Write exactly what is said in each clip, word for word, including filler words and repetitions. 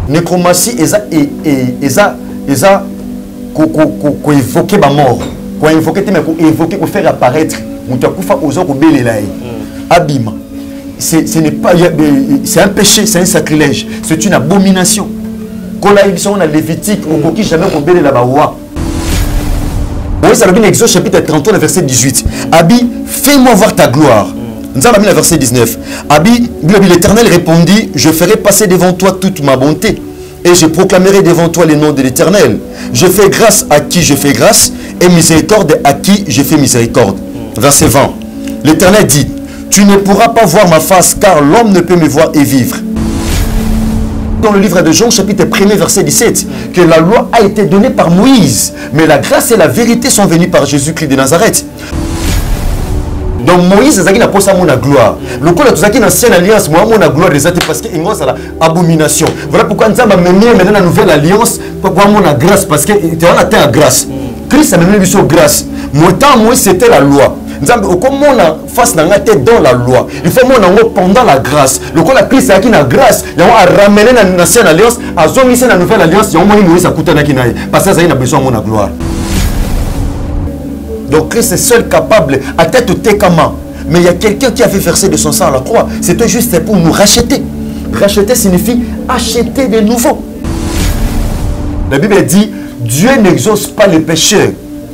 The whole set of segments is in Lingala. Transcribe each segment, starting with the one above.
Nécromancie est qu'on évoquer ma mort, qu'on évoquer mais qu'on évoquer qu'on faire apparaître mutakufa aux autres belelaï abîme. Ce n'est pas, c'est un péché, c'est un sacrilège, c'est une abomination. Quand là ils sont dans Lévitique, on ne jamais qu'on belé la baoua. Oui, ça veut dire Exode chapitre trente-trois, verset dix-huit. Abi, fais-moi voir ta gloire. Nous avons mis le verset dix-neuf. Abi, l'Éternel répondit, je ferai passer devant toi toute ma bonté. Et je proclamerai devant toi les noms de l'Éternel. Je fais grâce à qui je fais grâce, et miséricorde à qui je fais miséricorde. Verset vingt. L'Éternel dit, tu ne pourras pas voir ma face, car l'homme ne peut me voir et vivre. Dans le livre de Jean, chapitre premier, verset dix-sept, que la loi a été donnée par Moïse, mais la grâce et la vérité sont venues par Jésus-Christ de Nazareth. Donc Moïse a n'a pas mon gloire. Le coup là, tout ça qui est ancienne alliance, moi mon gloire des athées parce que il c'est l'abomination. Voilà pourquoi nous avons mené maintenant la nouvelle alliance pour mon grâce parce que tu as atteint la grâce. Christ a mené sur grâce. Mon temps Moïse c'était la loi. Nous avons comment on face dans la tête dans la loi. Il faut mon en pendant la grâce. Le coup la Christ a qui la grâce, il a ramené la ancienne alliance, a zoné la nouvelle alliance, il y a moins Moïse a coûté na kinaï parce que ça il a besoin de mon gloire. Donc Christ est seul capable, à tête au tékama. Mais il y a quelqu'un qui avait versé de son sang à la croix. C'était juste pour nous racheter. Racheter signifie acheter de nouveau. La Bible dit, Dieu n'exauce pas les pécheurs.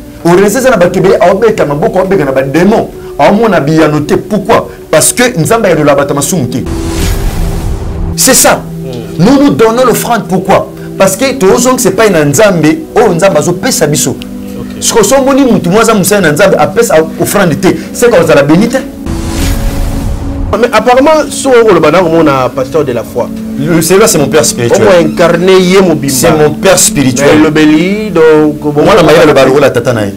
Pourquoi? Parce que nous avons de la bataille. C'est ça. Nous nous donnons l'offrande. Pourquoi? Parce que ce n'est pas une nzambe. Oh, nzambe a pesa biso. Ce que son moni mutu moi ça musa na nzambe apesa offrande te c'est comme ça la bénite. Mais apparemment sur le banang mon pasteur de la foi. Celui-là c'est mon père spirituel. On incarné yemo bimba. C'est mon père spirituel. Le béli donc moi la maïa le baro la tatanaï.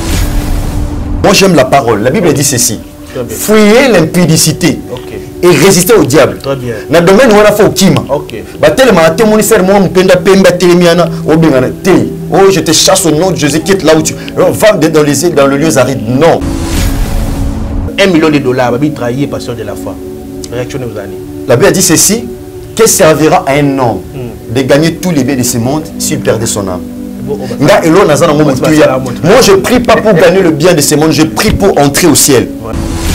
Moi j'aime la parole. La Bible dit ceci. Fuyez l'impudicité. Et résister au diable. Très bien. Dans le domaine où on a fait au kima. OK. Ba tellement à témoigner moi mpenda pemba telemiana obengana te. Oh, je te chasse au nom de Jésus, quitte là où tu va dans les îles, dans le lieu aride. Non. Un million de dollars, Babi trahir pasteur de la foi. Réactionnez aux années. La Bible a dit ceci, que servira à un homme mm. de gagner tous les biens de ce monde s'il perdait son âme. Bon, bah, moi je prie pas pour gagner le bien de ce monde, je prie pour entrer au ciel. Ouais.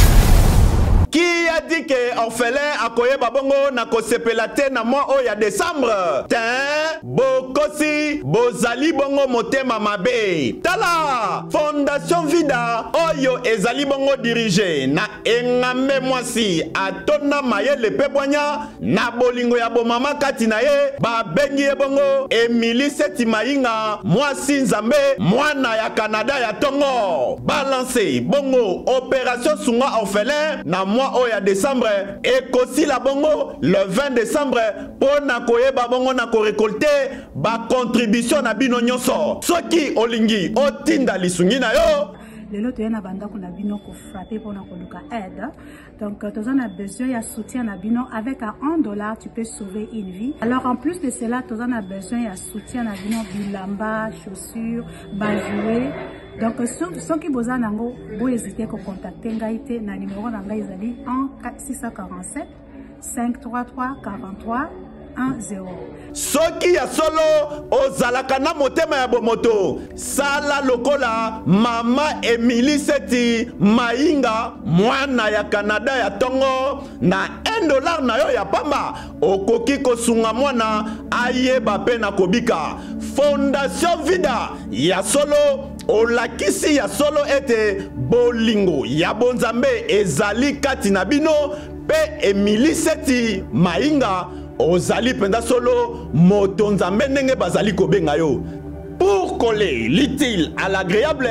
Qui a dit que orphelin a koye babongo na kosepelate na mois o ya décembre? Tin, bokosi, bozali bongo motema mabe. Tala, Fondation Vida, oyo ezali bongo dirigé na engame mwasi atona maye le pebonya na bolingo ya bomama kati na ye ba bengi ye bongo Emily Seti Mainga mwasi nzambe mwana ya Canada ya tongo balancer bongo opération sunga orphelin na mois o ya décembre et kosi la bongo le vingt décembre pour na koyeba bongo na ko récolter ba contribution na bino nyonso soki olingi otinda lisungi na yo. Le lot na banda qu'on a bino ko frapper pour na koluka aide. Donc tu as besoin de soutien na bino avec un dollar tu peux sauver une vie. Alors en plus de cela tu as besoin de soutien na bino bilamba, chaussures, bajouer. Donc ceux qui besoin nango vous hésitez ko contacter ngaite na numéro na ngai ezali un six cent quarante-sept cinq cent trente-trois quarante-trois un zéro. Soki ya solo ozalaka na motema ya bomoto sala lokola mama Emily Seti Mainga mwana ya Canada ya tongo na un dollar na yo ya pamba okoki kosunga mwana ayeba pe na kobika. Fondation Vida ya solo olakisi ya solo ete bolingo ya bonzambe ezali kati na bino pe Emily Seti Mainga ozali penda solo motonzambe ndenge bazali kobenga yo pour coller l'utile à l'agréable.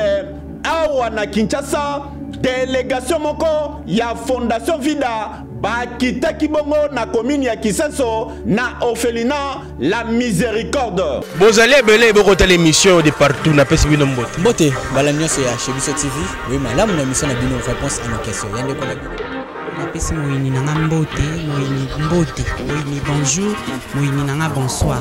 Awa na Kinshasa délégation moko ya Fondation Vida bakita kibongo na commune ya Kisenso na orphelinat la Miséricorde. Bozali ebele bokota l'émission de partout na pesi bino mbote mbote bala nyonso ya Chebiso T V. Oui malamu na mission na bino réponse à nos questions yande ko Napesi moyini nanga mbote, moyini mbote, moyini bonjour, moyini nanga bonsoir.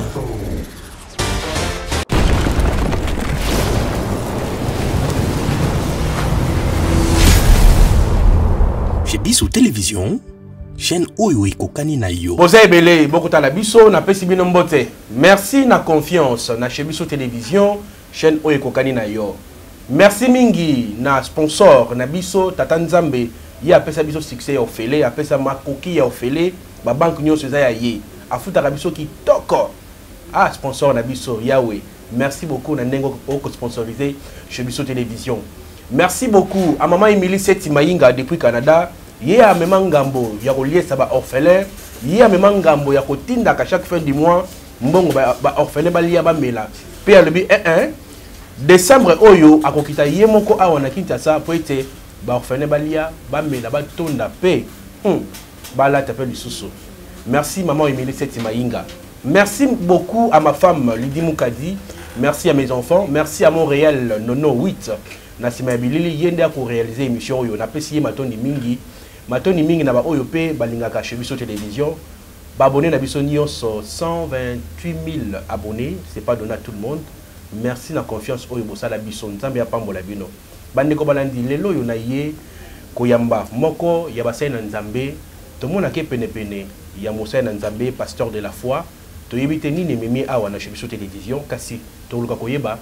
Chebiso Télévision, chaîne oyo ekokani na yo. Boza ebele bokota la biso na pesi bino mbote. Merci na confiance na chez biso télévision chaîne oyo ekokani na yo. Merci mingi na sponsor na biso Tata Nzambe ya apesa biso succès ya ofele apesa makoki ya ofele ba banque nyonso eza ya ye afuta ka biso kitoko. Ah sponsor na biso Yahweh. Merci beaucoup na ndengo oko sponsoriser chez biso télévision. Merci beaucoup à maman Emily Seti Mayinga depuis Canada. Yé a même ngambo ya relier ça ba orphelin. Yé a même ngambo ya kotinda ka chaque fin du mois mbongo ba, ba orphelin ba lia ba mela. Pe a lebi un un décembre oyo akokita yé moko awa na Kinshasa po ete ba orphelin ba lia ba mela ba tonda pe. Hmm. Ba la t'appelle du soso. Merci maman Emily Seti Mayinga. Merci beaucoup à ma femme Lydie Moukadi. Merci à mes enfants. Merci à Montréal Nono huit. Nasima Bilili yende pour réaliser émission yo na pesi matoni mingi matoni mingi na ba oyo pe balingaka chez biso télévision ba abonné na biso nyonso cent vingt-huit mille abonnés, c'est pas donné à tout le monde. Merci na confiance oyo bosala biso nzambe ya pambola bino bande ko balandi lelo yo na ye koyamba moko ya basai na nzambe to mona ke pene pene ya mosai na nzambe pasteur de la foi to yebite nini memi awa na chez biso télévision kasi to luka koyeba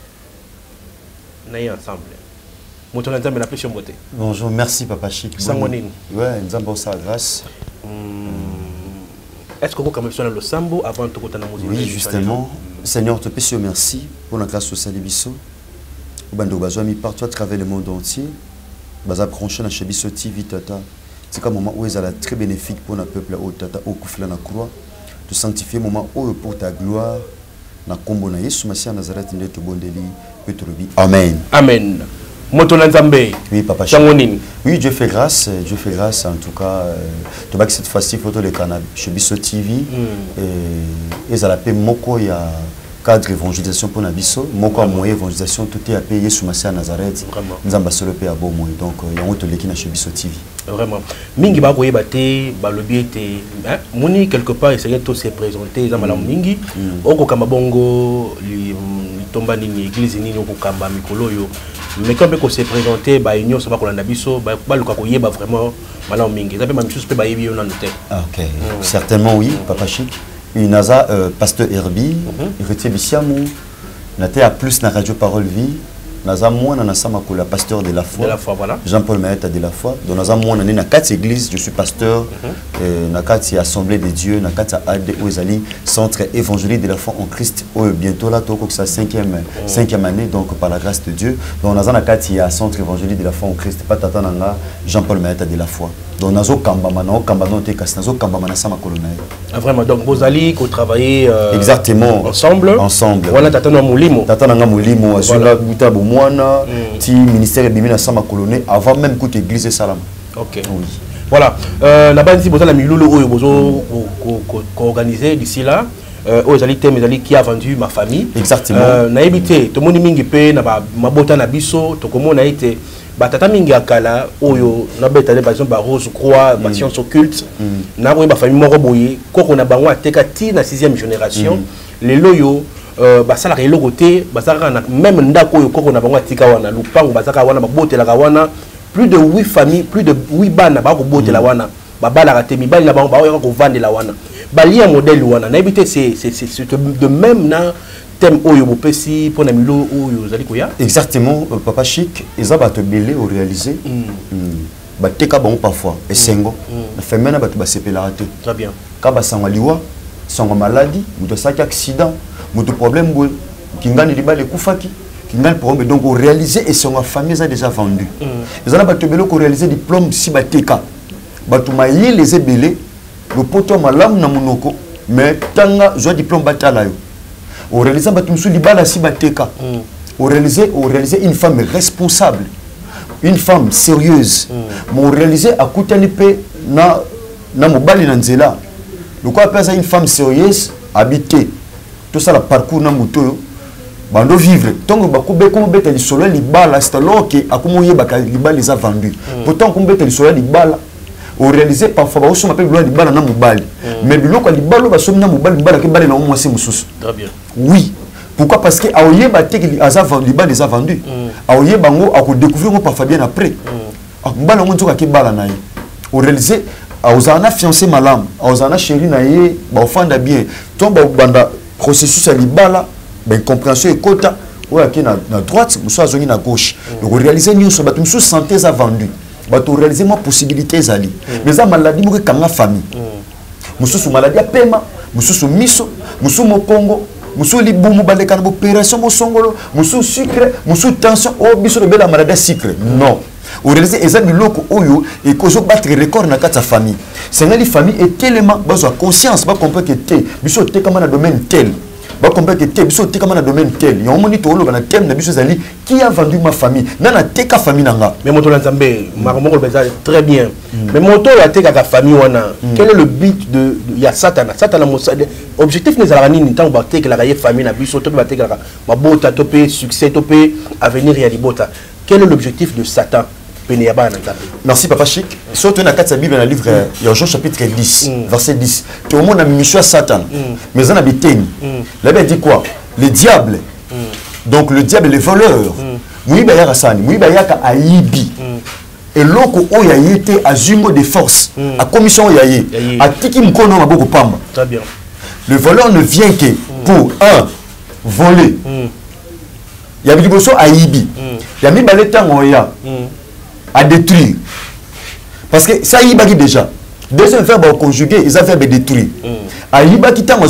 ensemble. Bonjour, merci Papa Chic. Sangonine. Ouais, nous avons sa grâce. Est-ce que vous avez le sambo avant de côté de la musique? Oui, justement. Seigneur, te prie merci pour la grâce au Salibiso. Bando Bazwami partout à travers le monde entier. Baza branché na Chebiso T V Tata. C'est comme un moment où ils sont très bénéfique pour notre peuple au Tata au Koufla na croix. De sanctifier le moment où pour ta gloire. Na kombo na Yesu Masia Nazareth ndeto bondeli petrobi. Amen. Amen. Motola Nzambe. Oui papa. Oui, Dieu fait grâce, Dieu fait grâce en tout cas. Tu vois que cette fois-ci photo le canal chez Bisso T V et ils ont appelé moko ya cadre évangélisation pour Nabiso, moko a moyen évangélisation tout est appelé Yesu Masia Nazareth. Nzamba solo pe a beau moyen donc il y a autre l'équipe chez Bisso T V. Vraiment. Mingi ba koyeba te ba lobi ete moni quelque part essayer de se présenter za malamu mingi oko kamba bongo li tomba nini église nini oko kamba mikolo yo mais quand on se présenter ba union ça va kolanda biso ba ba luka koyeba vraiment malamu mingi ça peut même chose pe ba yebi yo na note. OK. Certainement oui, Papa Chic. Une naza pasteur Herbie, il retient Bissiamou. Naté à plus na radio Parole Vie. Naza moi na sama ko la pasteur de la foi. De la foi voilà. Jean-Paul Maëta de la foi. Donc naza moi na na quatre églises, je suis pasteur euh na quatre assemblée de Dieu, na quatre A D O ezali centre évangélique de la foi en Christ. Oh, bientôt là toko sa cinquième cinquième année donc par la grâce de Dieu. Donc naza na quatre centre évangélique de la foi en Christ. Pas tata nanga Jean-Paul Maëta de la foi. Donc nazo kamba mana kamba non te kas nazo kamba mana sama kolona. Ah vraiment donc vous allez ko travailler euh, exactement ensemble. Ensemble. Voilà tata na mulimo. Tata nanga mulimo azula buta bo mwana ti ministère de na sama kolona avant même que l'église salam. OK. Oui. Voilà. Euh la bande si boza la milulu oyo bozo ko organiser d'ici là euh aux ali thème ali qui a vendu ma famille. Exactement. Euh na ebité to moni mingi pe na ba mabota na biso to komona ite batata mingi akala oyo na betale par exemple ba rose croix ba science occulte na ko ba famille moko boye koko na bango ateka ti na sixième génération les loyo euh ba sala ke lokote ba sala na même ndako oyo koko na bango atika wana lupango ba sala wana ba botela ka wana plus de huit familles plus de huit bana ba ko botela wana ba bala ka te mibali na bango ba ko vandela wana ba lia modèle wana na ebité c'est c'est de même na thème oyo bopesi pour na milo oyo zali koya. Exactement Papa Chic ils ont bato belé au réaliser ba teka bon parfois et sengo na femena bato ba sepela te très bien ka ba sangwa liwa sangwa maladie muto saki accident muto problème boy kingani libale kufaki kingani problème donc au réaliser et sangwa famille a déjà vendu ils ont bato belé ko réaliser diplôme si ba teka bato mayi les ebelé le poto malam na monoko mais tanga jo diplôme batala yo au réaliser batumsu libala si bateka au réaliser au réaliser une femme responsable une femme sérieuse mais au réaliser à kutani pe na na mobali na nzela le quoi appelle ça une femme sérieuse habitée tout ça le parcours na moto bando vivre tongo bakube ko beta li solo libala c'est alors que akumoye baka libala les a vendu pourtant ko beta li solo libala au réaliser parfois ba oso m'appelle gloire libala na mobali mais biloko libalo ba somi na mobali libala ke bale na mo se mususu. Très bien. Oui. Pourquoi? Parce que aoye ba te ki aza libala les a vendu aoye bango a ko découvrir mo parfois bien après mbala ngo nzoka ke bala na ye au réaliser aozana fiancé malam aozana chéri na ye ba ofanda bien to ba banda processus ya libala ben compréhension ekota oya ki na na droite muso azongi na gauche donc réaliser nyonso bato muso santé za vendu bato réaliser moi possibilité zali mais za maladie mo kanga famille muso su maladie pema muso su miso muso mokongo muso libumu baleka na opération mo songolo muso sucre muso tension o biso de bela maladie sucre non au réaliser eza biloko oyo et kozo battre record na kata famille c'est une famille et tellement bazo conscience ba comprendre que té biso té comme na domaine tel ba comprendre que té biso té comme na domaine tel yo moni to lo na thème na biso zali qui a vendu ma famille nana té ka famille nanga mais moto lanzambe makomoko beza très bien mais moto la té ka famille wana quel est le but de ya satana satana mo objectif ne zala nini tant ba té que la famille na biso to ba té ka ma bota topé succès topé avenir ya libota quel est l'objectif de Satan? Merci Papa Chic. Surtout dans la Bible, dans le livre, il y a Jean chapitre dix, mm. verset dix. Tout le monde a mis Satan. Mm. Mais on a mis Téni. La Bible dit quoi? Le diable. Mm. Donc le diable, le voleur. Oui, il y a Hassani. Oui, il y a Aïbi. Et l'autre, il y a été à Zungo de force. À commission, il y a à Tiki Mkono, à beaucoup Pamba. Très bien. Le voleur ne vient que pour un, voler. Il y a des choses à Aïbi. Il y a mis le temps à détruire. Parce que ça y est déjà. Deuxième verbe conjugué, ils ont fait détruire. À Iba qui t'a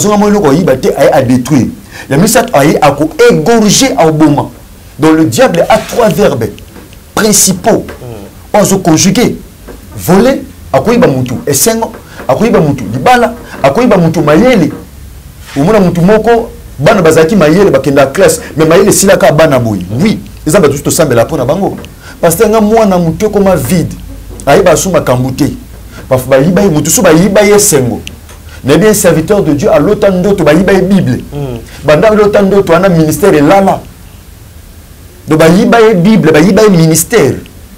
à détruire. Il y a mis ça à égorger au moment. Donc le diable a trois verbes principaux. On se conjuguer. Voler, à quoi il va moutou. Et cinq, à quoi il va moutou. Libala, à quoi il va moutou mayele. Au moins moutou moko, bana bazaki mayele bakenda classe. Mais mayele silaka bana boy. Oui, ils ont tout ça mais la peau na bango. Parce que moi na mutu comme vide aïba suma kambouté parce que baïba mutu sou baïba yesengo n'est bien serviteur de Dieu à l'autant d'autres baïba bible banda l'autant d'autres on a ministère et là là donc baïba bible baïba ministère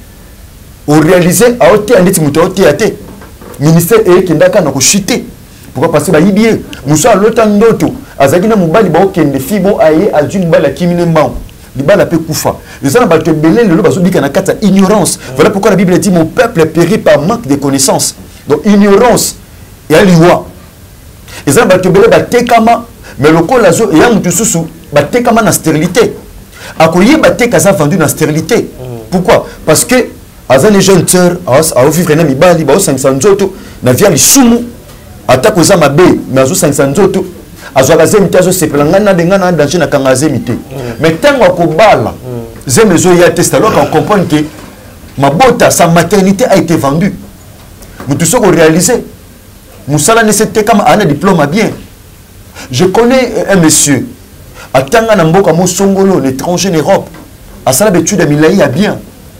au réaliser à hauteur ndeti mutu hauteur até ministère et kindaka na ko chuter pourquoi parce que baïba muso à l'autant d'autres azaki na mobali ba okende fibo aye adune bala kimine mbao Libala peut koufa. Les gens ont belé le loba zobika na kata ignorance. Voilà pourquoi la Bible dit mon peuple périt par manque de connaissances. Donc ignorance et aliwa. Les gens ont belé ba tekama mais le col lazo et un mutususu ba tekama na stérilité. Akoye ba tekaza vendu na stérilité. Pourquoi? Parce que azan les jeunes sœurs a vivre na mibali ba cinq cents nzoto na via li sumu atako za mabe na zo cinq cents nzoto. Azwakaze mitazo sepelanga na denga na danger na kangaze mité. Mais tant qu'on bala, j'aime zo ya test alors qu'on comprend que ma bota sa maternité a été vendue. Nous tous qu'on réalisé. Moussala ne s'était comme un diplôme à bien. Je connais un monsieur à Tanga Namboka Mosongolo, l'étranger en Europe. À Sala Betude à Milaï à bien.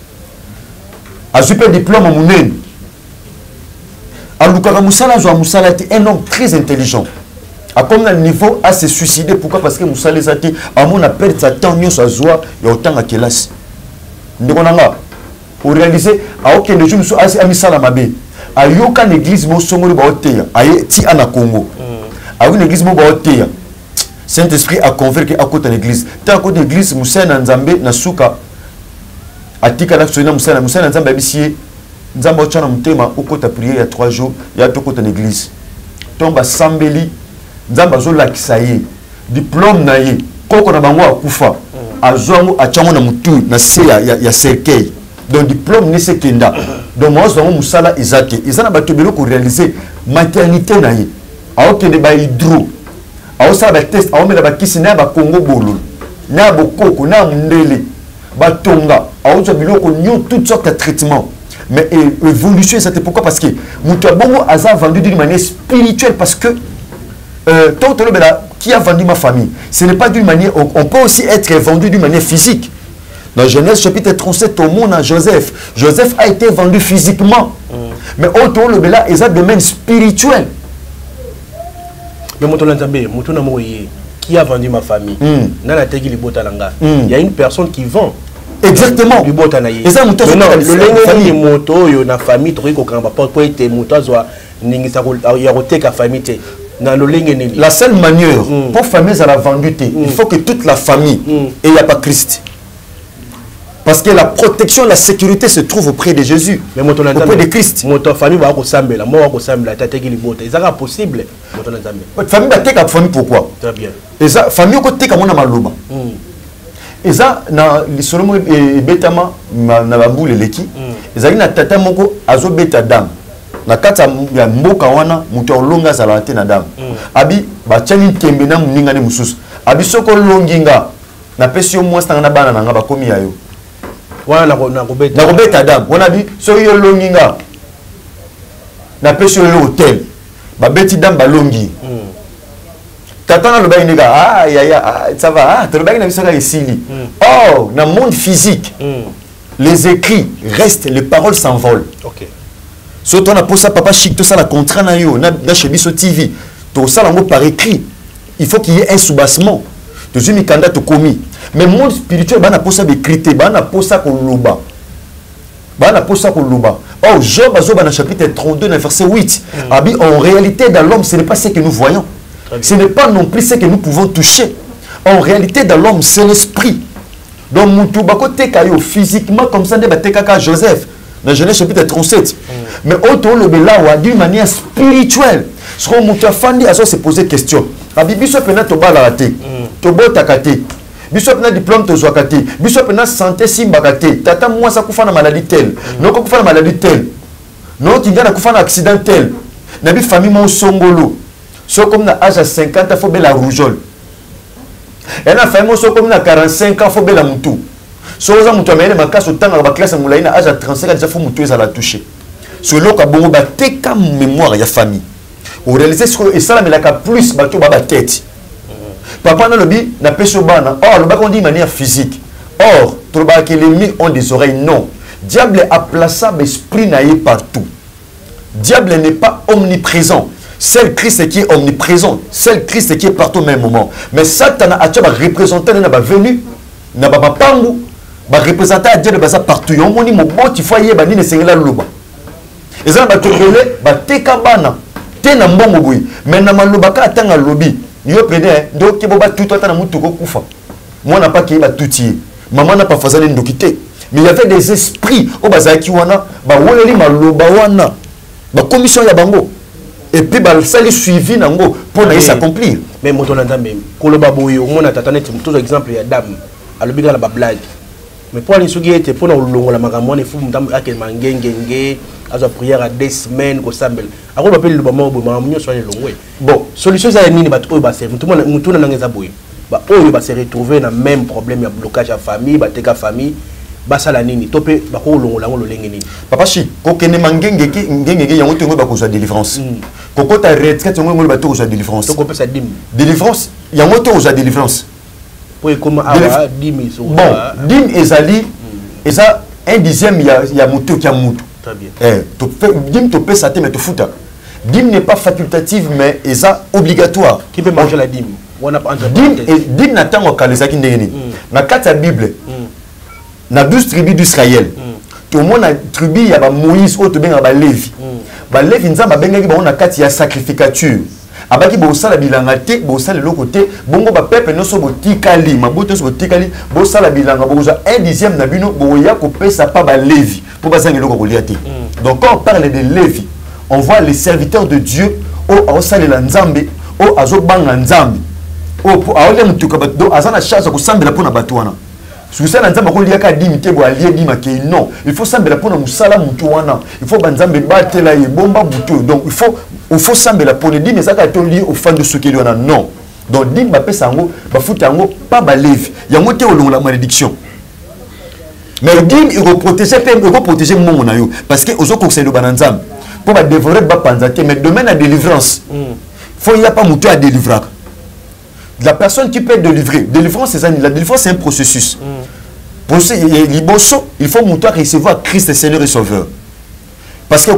À super diplôme à Mounen. À Lukara Moussala, Moussala était un homme très intelligent. À comme le niveau à se suicider, pourquoi? Parce que Moussa les a dit, à mon appel, ça tant mieux, ça joie, et autant à Kélas. Nous avons pour réaliser, à aucun des jours, nous avons mis ça à ma baie. À aucune église, nous sommes au à Ti Ana Congo. À une église, nous sommes Saint-Esprit a convaincu à côté de l'église. Tant que l'église, Moussa Nzambe, Nasuka, à Tika Naksona, Moussa, Moussa Nzambe, Bissier, Nzambe, Chana Mutema, au côté de prier il y a trois jours, il y a deux côtés de l'église. Tombe à Sambeli. Nzamba zo lakisa ye diplôme na ye koko na bango akufa azwango achango na mutu na se ya ya cercueil donc diplôme ne se kenda donc moi zo musala izate izana bato belo ko réaliser maternité na ye aokende ba hydro aosa ba test aomela ba kisi na ba Congo bolo na bokoko na mundele batonga aozo biloko nyo toutes sortes de traitements mais évolution c'était pourquoi parce que mutu bongo aza vendu d'une manière spirituelle parce que Euh, qui a vendu ma famille, ce n'est pas d'une manière, on, on peut aussi être vendu d'une manière physique. Dans Genèse chapitre trente-sept, au monde à Joseph, Joseph a été vendu physiquement, mm. mais autour de là, il y a un domaine spirituel. Mais qui a vendu ma famille, mm. il y a une personne qui vend. Exactement. Et ça, moto le moto yo na famille to ko kamba pour être moto zo ningisa ko ya roteka famille te. La seule manière mm. pour famille à la vendu, mm. il faut que toute la famille mm. et il n'y a pas Christ. Parce que la protection, la sécurité se trouve auprès de Jésus, mais auprès de Christ. Moto famille va sambela, moi va sambela, tata qui libota. Est-ce que possible? Moto na zambe. Famille va teka famille pourquoi? Très bien. Et ça famille ko teka mona maloba. Et ça na lisolomo e betama na bambule leki. Et ça na tata moko azo beta dam. Na kata ya mboka wana muto olonga zalate na dam. Abi ba tchani tembe na muninga ne mususu. Abi soko longinga na pesi yo mwasta na bana na ba komi yayo. Wana na kobeta na kobeta dam wana bi so yo longinga na pesi yo hotel ba beti dam ba longi tata na loba indika ah ya ya ça va ah to loba na bisaka isili oh na monde physique les écrits restent, les paroles s'envolent. OK. So toi na posa papa chic tout ça la contrat na yo na na chez Biso T V tout ça lango par écrit. Il faut qu'il y ait un soubassement. De jumi kanda to commis. Mais monde spirituel bana posa d'écrité, bana posa ko loba. Bana posa ko loba. Oh Job azoba na chapitre trente-deux na verset huit. Mm. Abi en réalité dans l'homme ce n'est pas ce que nous voyons. Ce n'est pas non plus ce que nous pouvons toucher. En réalité dans l'homme c'est l'esprit. Donc mutu bako teka yo physiquement comme ça de bateka ka Joseph dans Genèse chapitre trente-sept. Mm. Mais auto le belawa d'une manière spirituelle. Ce qu'on mutu afandi aso se poser question. Abi biso pena to bala te. To bota kate. Biso pena diplôme to zwa kate. Biso pena santé simba kate. Tata moi ça kufa na maladie telle. Non ko kufa na maladie telle. Non qui ngana kufa na accident tel. Na bi famille mon songolo. So comme na âge à cinquante faut bela rougeole. Et na famille mon so comme na quarante-cinq ans faut bela mutu. So za mutu amene makasi otanga ba classe mulayi na âge à trente-cinq ans faut mutu eza la toucher. So loka bongo ba teka mémoire ya famille. Au réaliser ce que et ça mais la plus bato baba tête. Papa na lobi na peso bana. Or le on dit de manière physique. Or tout le que les ennemis ont des oreilles non. Diable a placé l'esprit naïe partout. Diable n'est pas omniprésent. C'est le Christ qui est omniprésent. C'est le Christ qui est partout au même moment. Mais Satan a déjà représenté na ba venu na ba pangu ba représenter Dieu de basa partout. Yo moni mo boti foyer ba ni ne sengela loba. Et ça ba tokele ba teka bana. Na mbongo boy mais na malobaka atanga lobi yo pede ndo ke boba tout ata na mutu ko kufa moi na pas ki ba tuti maman n'a pas fazali ndokité mais il y avait des esprits au bazaki wana ba woleli maloba wana ba commission ya bango et puis ba sali suivi nango pour na s'accomplir mais moto na ndambe koloba boyo mona tatane tout exemple ya dame alobi la ba blague mais pour les sougier était pour nous la magambo ne fou mdam ake mangengenge azo prière à deux semaines ko sambel ako ba pele le bamo bo mamunyo so longwe bon solution za nini ba to ba se mutu mutu na ngeza boy ba oyo ba se retrouver na même problème ya blocage à famille ba teka famille ba sala nini topé ba ko longola ngolo lenge nini papa chi ko kene mangengeke ngengenge yango to ba ko za délivrance koko ta retraite ngolo ba to ko za délivrance to ko pesa dim délivrance yango to ko za délivrance comme awa dim bon dim ezali eza un dixième ya ya mutu qui a mutu très bien eh to dim to pesa te mais to futa dim n'est pas facultative mais eza obligatoire qui peut manger la dim on a pas entre dim et dim na tango kalezaki ndengeni na kata bible na douze tribus d'Israël tout le monde a tribu ya ba Moïse o to benga ba Lévi ba Lévi nzamba bengaki ba on a kati ya sacrificature abaki bo sala bilanga te bo sala loko te bongo ba peuple no so botikali maboto so botikali bo sala bilanga bo za un dixième na bino bo ya ko pesa pa ba Lévi pour ba zanga loko kolia te donc quand on parle de Lévi on voit les serviteurs de Dieu o a sala la nzambe o azo banga nzambe o po a ole mutuka ba do azana chance ko sambela pona batuana Sousa na nzamba ko liaka dimité bo alie dima ke non il faut sambela pona musala mutu wana il faut banzambe batela ye bomba butu donc il faut il faut sambela pona dimi zaka to lié au fan de ce qu'il y en a non donc dim ba pesa ngo ba futa ngo pas ba levi yango te olongo la malédiction mais dim il faut protéger il faut protéger mon na yo parce que ozo conseil de bananzam pour ba dévorer ba panzate mais demain la délivrance faut il y a pas mutu à délivrer. La personne qui peut être délivrée, délivrance, c'est la délivrance, c'est un processus. Mm. Il faut monter à recevoir Christ, Seigneur et Sauveur. Parce que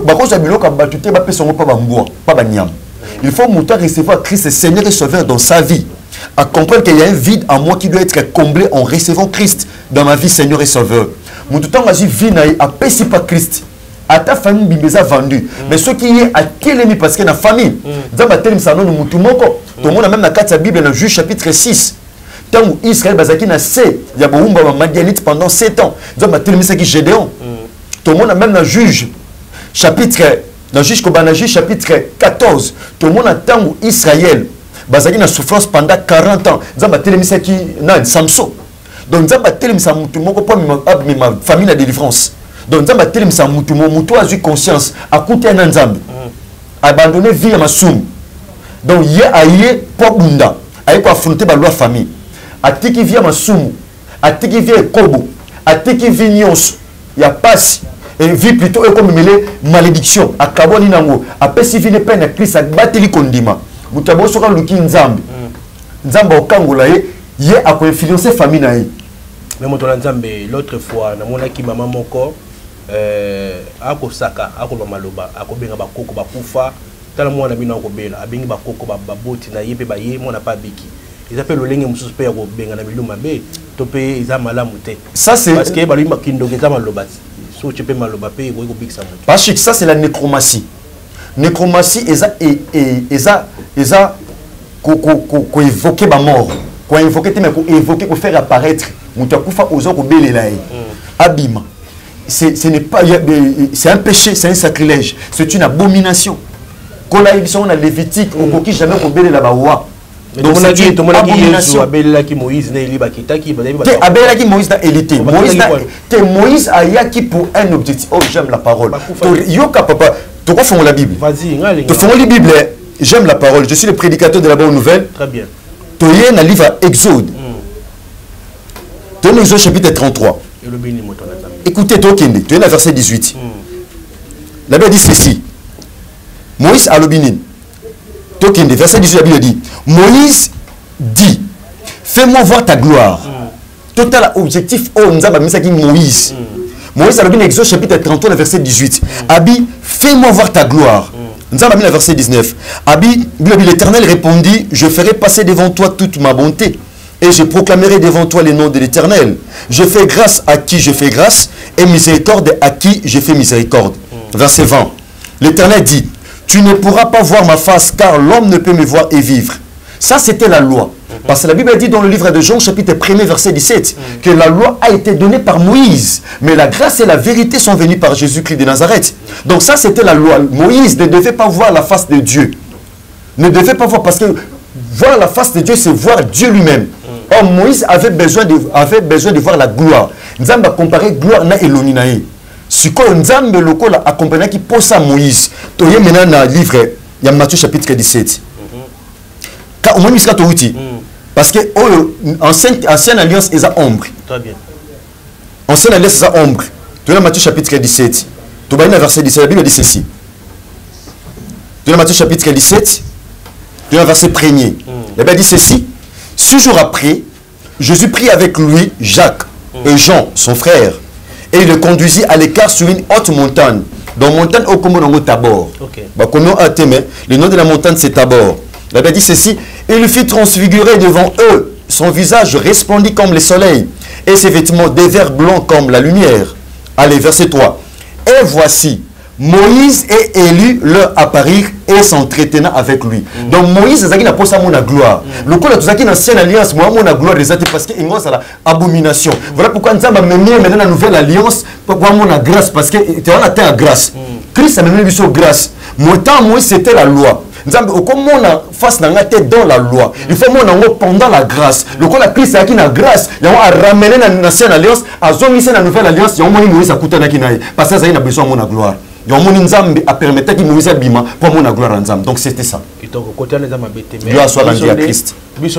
il faut monter à recevoir Christ, Seigneur et Sauveur dans sa vie. À comprendre qu'il y a un vide en moi qui doit être comblé en recevant Christ dans ma vie, Seigneur et Sauveur. Mon tout temps, je vis à paix pas Christ. À ta famille, bibeza vendu. Mais ce qui est à quel ennemi parce que la famille, d'abord tel ça non nous tout moko. Tout le monde a même la carte de la Bible dans Juge chapitre six. tant Israël bazaki na C, il y a beaucoup de Madianites pendant sept ans. Donc ma télémise qui Gédéon. Tout le monde a même dans juge chapitre dans juge Kobanaji chapitre quatorze. Tout le monde a tant Israël bazaki na souffrance pendant quarante ans. Donc ma télémise qui na Samson. Donc nous avons tellement ça mutu moko pour ma famille la délivrance. Donc nous avons tellement ça mutu mon mutu a eu conscience à côté un nzambe. Abandonner vie à ma soum. Donc hier aïe pour bunda. Aïe pour affronter la loi famille. A tiki vie à ma soum. A tiki vie kobo. A tiki vie nyos. Il y a passe et vie plutôt comme mêlé malédiction. A kaboni nango. A pesi vie les peines à Christ à bateli kondima. Mutu abo soka luki nzambe. Nzambe okangola ye ye a ko influencer famille na ye. Mais mon l'autre fois, na mona ki maman moko euh ako saka ako ba maloba ako benga ba koko ba kufa tala mwana bino ko bela abengi ba koko ba baboti na yebe ba ye mona pa biki ils appellent le lenge mususu pe ko benga na biluma be to pe iza malamu te ça c'est parce que ba lui makindo ke za maloba so tu peux maloba pe ko bikisa mutu parce que ça c'est la nécromancie nécromancie eza et eza eza ko ko ko évoquer ba mort ko évoquer te mais ko évoquer ko faire apparaître Abima. Ce n'est pas, c'est un péché, c'est un sacrilège, c'est une abomination. Quand on a Lévitique, on ne peut jamais obéir la baoua. Donc on a dit, tout le monde a dit, Abel qui Moïse n'a élité, Abel qui Moïse n'a élité. Moïse a yaki pour un objectif. Oh, j'aime la parole. Yoka papa, tu comprends la Bible. Vas-y, tu comprends la Bible. J'aime la parole. Je suis le prédicateur de la bonne nouvelle. Très bien. Tu es dans le livre Exode. Tenez Exode chapitre trente-trois. Écoutez, Tokende, tu es dans le verset dix-huit. Mm. La Bible dit ceci. Moïse a l'obinin. Tokende, verset dix-huit, la Bible dit Moïse dit fais-moi voir ta gloire. Mm. Total objectif, oh, nous avons mis ça qui Moïse. Mm. Moïse a l'obinin, Exode chapitre trente-trois, le verset dix-huit. Mm. Abi, fais-moi voir ta gloire. Mm. Nous avons mis le verset dix-neuf. Abi, l'Éternel répondit je ferai passer devant toi toute ma bonté. Et je proclamerai devant toi les noms de l'Éternel. Je fais grâce à qui je fais grâce, et miséricorde à qui je fais miséricorde. Mm. Verset vingt. L'Éternel dit, tu ne pourras pas voir ma face, car l'homme ne peut me voir et vivre. Ça, c'était la loi. Mm-hmm. Parce que la Bible dit dans le livre de Jean, chapitre premier, verset dix-sept, mm. que la loi a été donnée par Moïse. Mais la grâce et la vérité sont venues par Jésus-Christ de Nazareth. Donc ça, c'était la loi. Moïse ne devait pas voir la face de Dieu. Ne devait pas voir, parce que voir la face de Dieu, c'est voir Dieu lui-même. Or, Moïse avait besoin de, avait besoin de voir la gloire. Nzambe a comparé gloire na eloni na ye. Si quoi Nzambe loko la accompagné qui pose à Moïse. Tu es maintenant dans le livre, il y a Matthieu chapitre dix-sept. Car au moins il sera tout outil. Parce que oh, ancienne, ancienne alliance est à ombre. Très bien. Ancienne alliance est à ombre. Tu es dans Matthieu chapitre dix-sept. Tu vas dans le verset dix-sept. La Bible dit ceci. Tu es dans Matthieu chapitre dix-sept. Tu es dans le verset premier. La Bible dit ceci. Six jours après, Jésus prit avec lui Jacques mm. et Jean, son frère, et il le conduisit à l'écart sur une haute montagne. Dans la montagne, au Komo Tabor. Okay. Le nom de la montagne, c'est Tabor. La Bible dit ceci, il le fit transfigurer devant eux. Son visage resplendit comme le soleil, et ses vêtements des verres blancs comme la lumière. Allez, verset trois. Et voici, Moïse et Élie leur apparirent et s'entretenant avec lui. Mm. Donc Moïse n'a pas sa gloire. Le coup de toute ancienne alliance, moi mon gloire parce que il c'est l'abomination. Mm. Voilà pourquoi nous avons mené maintenant la nouvelle alliance pour mon grâce parce que tu as la grâce. Mm. Christ a mené sur grâce. Mon temps Moïse c'était la loi. Comme on a face dans la tête dans la loi, il faut mon pendant la grâce. Le coup de Christ a qui la grâce, il a ramené l'ancienne alliance, a zoomé la nouvelle alliance, il a Moïse a coûté na kinaï parce que ça il a besoin de mon gloire. Donc, a permis que Moïse abima pour mon gloire en Zam. Donc, c'était ça. Gloire soit rendue à Christ.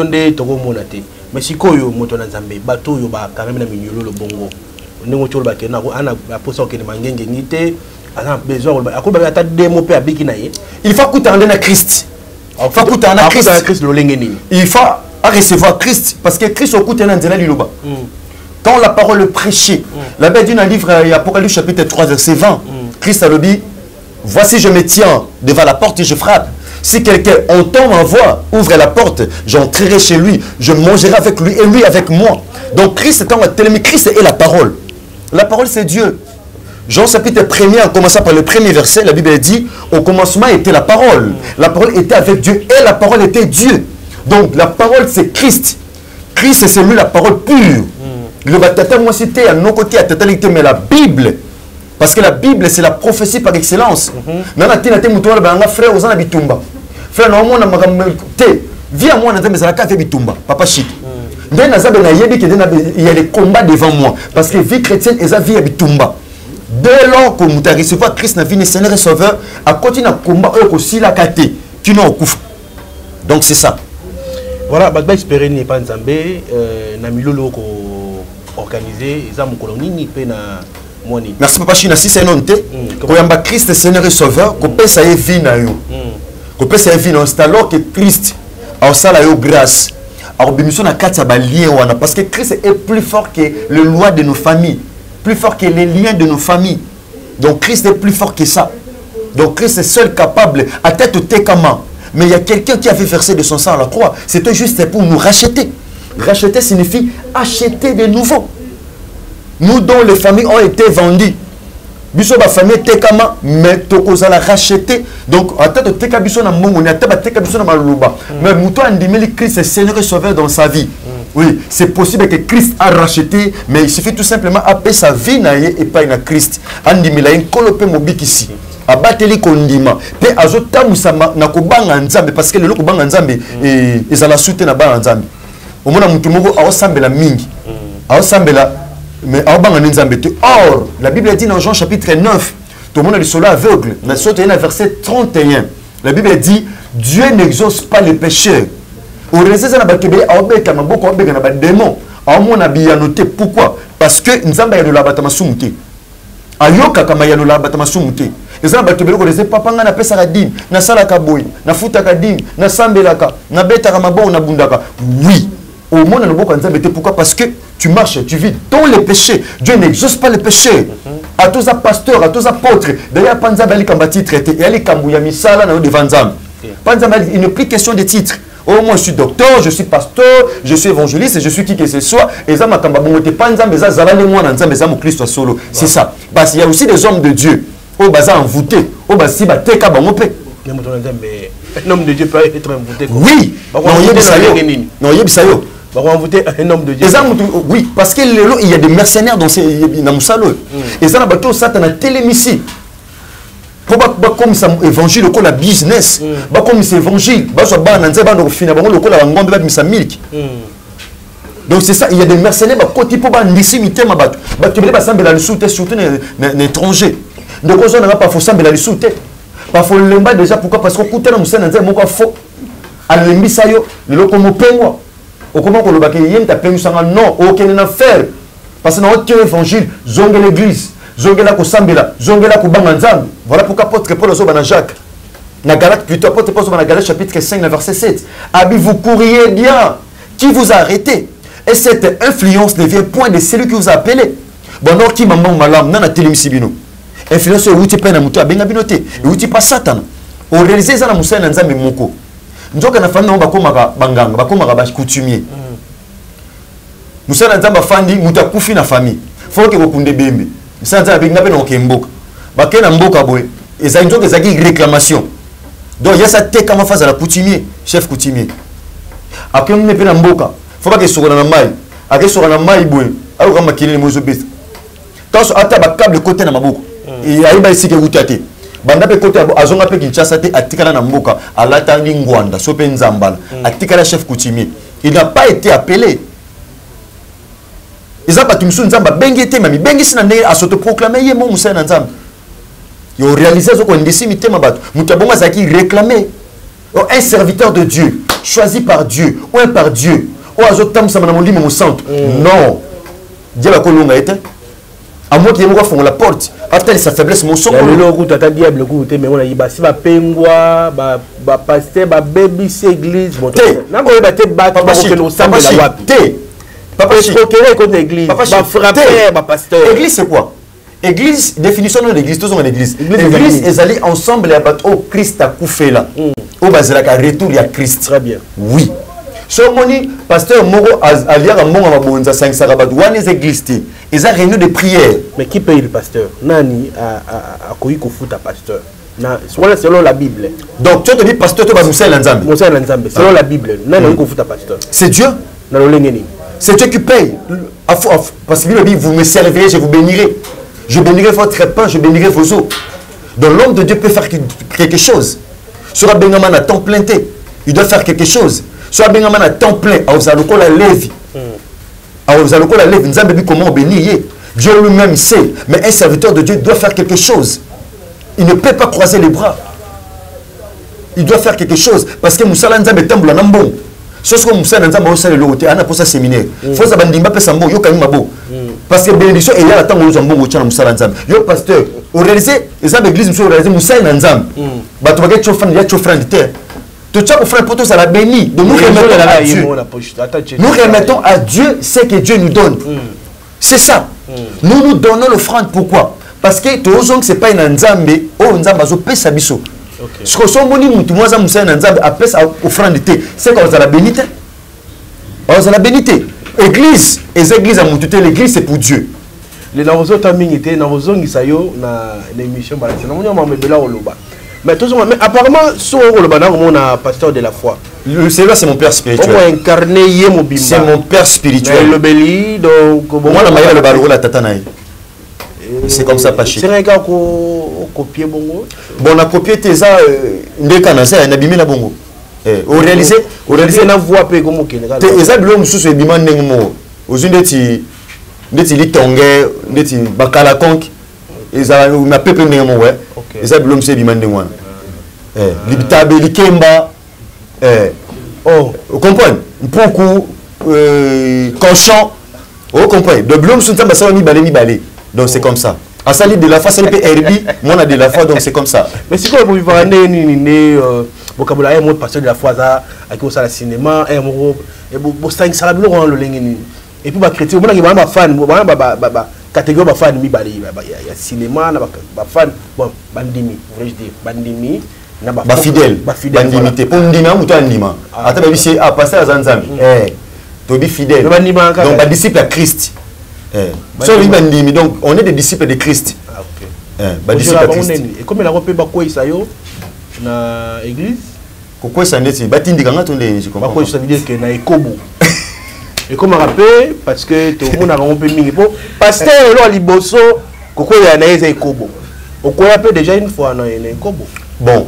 Mais si koyo moto na Nzambe bato yo ba karame na minyolo lo bongo ndingo cholo ba kena ana aposa okene mangenge ngite ana besoin akoba ata demo pe abiki na ye il faut que tu en Christ. Il faut que tu en Christ. Il faut recevoir Christ parce que Christ au côté na liloba. Quand la parole est prêchée, la Bible dit dans le livre Apocalypse chapitre trois verset vingt, Christ a dit, voici je me tiens devant la porte et je frappe. Si quelqu'un entend ma voix, ouvre la porte, j'entrerai chez lui, je mangerai avec lui et lui avec moi. Donc Christ est en télémie, Christ est la parole. La parole c'est Dieu. Jean chapitre premier, en commençant par le premier verset, la Bible dit, au commencement était la parole. La parole était avec Dieu et la parole était Dieu. Donc la parole c'est Christ. Christ c'est lui la parole pure. Le batata moi c'était à nos côtés à totalité mais la Bible parce que la Bible c'est la prophétie par excellence. Nana tina te mutola ba nga frère ozana bitumba. Frère na mona makambo te via moi na zameza la café bitumba papa chic. Ndé na zabe na yebi que il y a les combats devant moi parce que vie chrétienne eza vie bitumba. Dès lors que nous avons recevoir Christ na vie Seigneur et Sauveur à continuer à combat eux aussi la kate qui n'ont pas. Donc c'est ça. Voilà, bah espérer n'est pas nzambe euh na milolo ko organisé ils ont colonie ni pe na moni. Merci papa China si c'est non te ko yamba Christ Seigneur et Sauveur ko pesa ye vie na yo. Ko pesa ye vie na c'est alors que Christ a sala yo grâce. Alors bimission na kati ba lien wana parce que Christ est plus fort que les lois de nos familles, plus fort que les liens de nos familles. Donc Christ est plus fort que ça. Donc Christ est seul capable à tête au tékama. Mais il y a quelqu'un qui a fait verser de son sang à la croix. C'était juste pour nous racheter. Racheter signifie acheter de nouveau. Nous dont les familles ont été vendues. Biso ba famille tekama mais tokoza la racheter. Donc à tête au teka biso na mongo na tête teka biso na maluba. Mais muto andimeli Christ est Seigneur et Sauveur dans sa vie. Oui, c'est possible que Christ a racheté, mais il suffit tout simplement appeler sa vie naie et pas une Christ. Andimela en kolope mobiki ici. Abateli kondima. Pe azota musama na kobanga nzambe parce que le loko banga nzambe et ezala soute na banga nzambe. Omona mutu moko awosambela mingi. Awosambela mais awobanga nzambe te. Or, la Bible dit dans Jean chapitre neuf, tout le monde est solo aveugle. Dans le verset trente et un, la Bible dit Dieu n'exauce pas les pécheurs. Au réseau na bakebe awobeka maboko awobeka na ba démon. Awomona biyanote pourquoi? Parce que nzambe ya de la batama sumute. Ayoka kama ya no la batama sumute. Ezana batobelo ko rese papa nga na pesa ka dim, na sala ka boy, na futa ka dim, na sambelaka, na beta ka mabon na bundaka. Oui. Au monde na boko nzambe te pourquoi? Parce que tu marches, tu vis dans les péchés. Dieu n'exauce pas les péchés. À tous les pasteurs, à tous les apôtres, d'ailleurs panzamba ali kambati traité et ali kambuya misala na devant nzambe. Panzamba il n'est plus question de titres. Oh, moi je suis docteur, je suis pasteur, je suis évangéliste, je suis qui que ce soit. Et ça m'a kambabomote panzamba za zalale moi na nzambe za mo Christ solo. C'est ça. Parce qu'il y a aussi des hommes de Dieu. Au bazar envoûté, au basi ba teka bango pe. Un homme de Dieu peut être envoûté. Oui. Non, non, yebisayo. Bah, envoûter un homme de Dieu. Oui, parce que il y a des mercenaires dans ces dans Moussalo. Et ça na bato Satan a télémissi. Pour ba comme ça évangile ko la business. Ba comme c'est évangile, ba so ba na nzeba no fina bango ko la ngombe ba misa milk. Donc c'est ça, il y a des mercenaires bah côté pour ba ndisi mitema bato. Ba tebele ba sambela le soute surtout les étrangers. Donc on n'a pas faux sambela le soute. Pas faut lemba déjà pourquoi parce qu'on coûte na musana nzeba moko faux. Alembi sayo le lokomo pengwa. Au comment qu'on le baké yem ta pengu sanga non, aucun na faire. Parce que dans notre évangile, zonge l'église, zonge la ko sambela, zonge la ko banga nzambe. Voilà pourquoi apôtre Paul zo bana Jacques. Na Galate plutôt apôtre Paul zo bana Galate chapitre cinq verset sept. Abi vous courriez bien, qui vous a arrêté? Et cette influence ne vient point de celui qui vous a appelé. Bon alors qui maman malam nana télémisibino. Influence où tu peux na mutu abenga binoté, où tu pas Satan. Au réaliser ça na musa na nzambe moko. Njoka na fandi bakomaka banganga bakomaka ba coutumier. Musana nzamba fandi mutakufi na famille. Faut que bokunde bembe. Musana nzamba benga pe na okemboka. Bakena mboka boy. Eza njoka ezaki réclamation. Donc il y a ça teka ma face à la coutumier, chef coutumier. Après on pe na mboka. Faut pas que sokona na mai. Ake sokona na mai boy. Ayo kama kilele mozo best. Quand ata ba câble côté na maboko. Et aiba isike utate. Banda pe côté azonga pe Kinshasa te atikala na mboka alata ngwanda sope nzambala atikala chef coutumier. Il n'a pas été appelé. Ils ont pas tout nzamba bengi te mami bengi sina ne a s'auto-proclamer yé mo musa na nzamba. Yo réaliser zo ko ndisi mitema bato. Mutabonga zaki réclamer un serviteur de Dieu, choisi par Dieu, ou un par Dieu. Ou azotam sa na molimo mo centre. Non. Dieu va kolonga été. À moins qu'il y ait la porte, après sa faiblesse, mon son. Le logo, tu as diable, mais on a dit, si va pengwa, va pasteur, va baby, c'est église. Bon, n'a pas été battu, parce que nous sommes la loi. Papa, je suis contre l'église. Papa, je suis frapper, ma pasteur. Église, c'est quoi? Église, définition de l'église, tous ont l'église. L'église, ils allaient ensemble, et au Christ a couffé là. Au bas, il y a un retour, il y a Christ. Très bien. Oui. So moni pasteur Moro alia à mon abonza cinq sarabat one is église ils ont réunion de prière. Mais qui paye le pasteur? Nani a a koyi ko futa pasteur. Na selon la Bible. Donc tu te dis pasteur tu vas Moussa Nzambe. Moussa Nzambe selon la Bible. Nani ko futa pasteur? C'est Dieu. C'est Dieu qui paye. Parce que lui dit, vous me servirez, je vous bénirai. Je bénirai votre pain, je bénirai vos eaux. Donc l'homme de Dieu peut faire quelque chose. Sur Bengaman à temps plein, il doit faire quelque chose. Sur Bengaman à temps plein, à Ozaloko la lève. À Ozaloko la lève, nous avons vu comment bénir. Dieu lui-même sait. Mais un serviteur de Dieu doit faire quelque chose. Il ne peut pas croiser les bras. Il doit faire quelque chose. Parce que Moussa Lanzambe Tambla Nambon. Ce que Moussa Lanzambe Osa le Loté, Anna pour sa séminaire. Faut ça bandimba pe sambo, yo kami mabo. Parce que bénédiction et il y a la temps où nous avons Moussa Moussa Lanzambe. Yo pasteur, au réalisé, les hommes d'église Moussa réalisé Moussa Lanzambe. Bah tu vas get chauffant, il y a chauffant de terre. Tout ça, frère, pour tous à la béni. Donc nous remettons à Dieu. Nous remettons à Dieu ce que Dieu nous donne. C'est ça. Nous nous donnons l'offrande. Pourquoi? Parce que tout ce n'est pas un nzambe, oh nzambe azo pesa biso. Ce que son moni mutu moi za musa nzambe a pesa offrande te, c'est qu'on a la bénité. On a la bénité. Église, les églises à mutu l'église c'est pour Dieu. Les nawozo tamingité, nawozo ngisayo na l'émission balati. Na moni ma bela oloba. Mais tout mais apparemment sur oloba na on a pasteur de la foi. C'est là c'est mon père spirituel. On incarné yemo bimba. C'est mon père spirituel. Le beli donc moi la maya le balo la tatanaï. C'est comme ça, pas chic. C'est un gars qui a copié bongo. Bon, on a copié tes a des canasses, on a abîmé la bongo. Au réalisé, au réalisé, on a voix peu comme qui. Tes a l'homme sous ce biman n'engo. Aux unes de ti, de ti litongé, de ti bakala konk. Ils a on a peu peu n'engo ouais. Ils a l'homme c'est biman n'engo. Eh, libitabe likemba. Eh, oh, vous comprenez? Beaucoup cochon. Vous comprenez? De l'homme sous ça, ça mi balé mi balé. Donc c'est comme ça. À ça de la foi, c'est un peu herbi, moi on a de la foi, donc c'est comme ça. Mais si vous pouvez voir un vocabulaire, un mot de pasteur de la foi, à qui on sait le cinéma, un mot, et vous savez que ça va bien le lengeni. Et puis, les chrétiens, vous avez un fan, vous avez une catégorie de fan, il y a cinéma, il y a fan, bon, bandimi, voulais-je dire, bandimi. Ba fidèle, bandimité. Pour nous dire, on est bandima. Attends, c'est ah pasteur Zanzam. Eh, tu es fidèle. Donc, ba disciple à Christ. Eh. Donc, on est des disciples de Christ. Ah, ok. Eh, bah, disciples de Christ. Et comme il a repéré quoi ça yo na église? Pourquoi ça n'est pas tindi quand on est je comprends. Pourquoi ça veut dire que na ekobo. Et comme on rappelle parce que tout le monde a rompé mingi po pasteur lo liboso koko ya na eza ekobo. Pourquoi appelle déjà une fois na ekobo. Bon.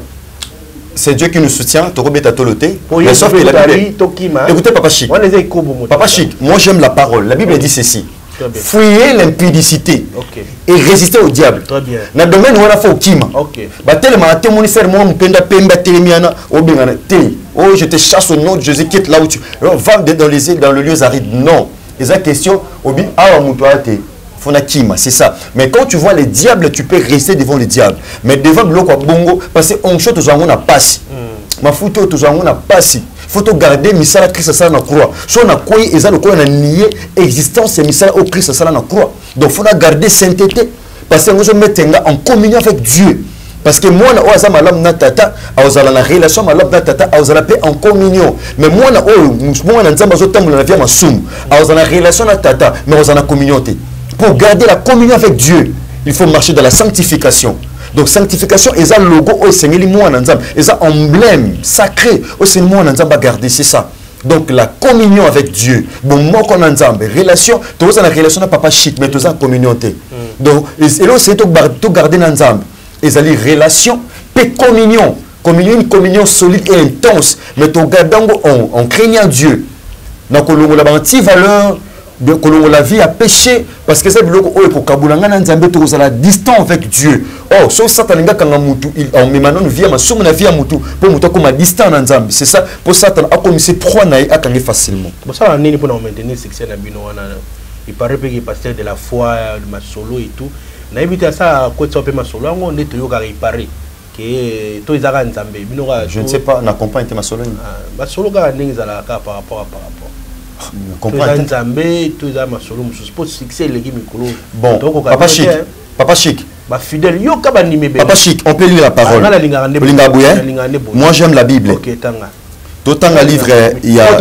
C'est Dieu qui nous soutient, tu rebêtes toloté. Mais sauf que la Bible. Écoutez Papa Chic. Papa Chic, moi j'aime la parole. La Bible dit ceci. Fuyez l'impudicité okay. Et résister au diable. Très bien. Dans le domaine où on a fait au Kima. Ok. Bah tellement à témoigner moi mpenda pemba telemiana obengana te. Oh je te chasse au nom de Jésus quitte là où tu va dans les îles dans le lieu aride. Non. Et ça question obi ah mutoate. Fona Kima, c'est ça. Mais quand tu vois les diables, tu peux rester devant les diables. Mais devant le quoi bongo parce que on chante aux gens on a passé. Ma photo aux gens on a passé. Faut garder misala Christ ça na croix. Si on a quoi et ça le quoi on a nié existence et misala au Christ ça na croix. Donc faut garder sainteté parce que nous sommes en communion avec Dieu. Parce que moi na oza malam na tata azala na relation malam na tata azala pe en communion. Mais moi na o moi na nzamba zo tambola na via masum azala na relation na tata mais azala na communauté. Pour garder la communion avec Dieu, il faut marcher dans la sanctification. Donc sanctification est un logo au Seigneur moi nanzam, est un emblème sacré au Seigneur moi nanzam va garder c'est ça. Donc la communion avec Dieu, bon moi qu'on nanzam, relation, tous en relation na papa chic mais tous en communauté. Donc et là c'est tout garder nanzam. Et ça relation, paix communion, communion une communion solide et intense, mais tout gardant en, en craignant Dieu. Donc on a une valeur de que la vie a péché parce que c'est le oh pour kabulanga na nzambe to la distance avec Dieu. Oh so satan nga kanga mutu il en memano via ma somo na via mutu pour mutu comme à distance na nzambe. C'est ça pour satan a comme c'est proie na akanga facilement. Bon ça nini pour maintenir succès na bino wana. Il paraît que il pasteur de la foi de ma solo et tout. Na éviter ça quoi ça peut ma solo on est yo ga réparer que to izaka nzambe bino ga je ne sais pas na comprendre ma solo. Ma solo ga ningi za la par rapport à par rapport. Bon, Papa Chic, Papa Chic, Papa Chic, on peut lire la parole. Moi j'aime la Bible. Tout un livre, il y a.